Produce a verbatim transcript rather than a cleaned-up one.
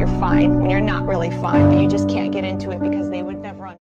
you're fine when you're not really fine, but you just can't get into it because they would